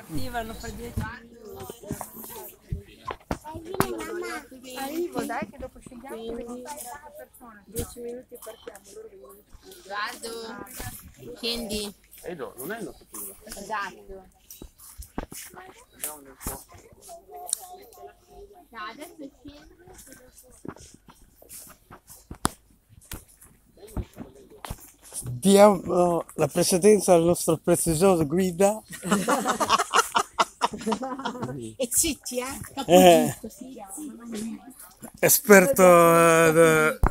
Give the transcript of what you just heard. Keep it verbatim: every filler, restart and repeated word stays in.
Partivano per dieci minuti. Arrivo, dai, che dopo scegliamo dieci minuti partiamo, loro vengono. Vado. Scendi. E no, non è il nostro primo. Esatto. No, adesso scendi. Diamo la precedenza al nostro prestigioso guida. E zitti, eh? Eh, Capito, sì, sì. esperto eh,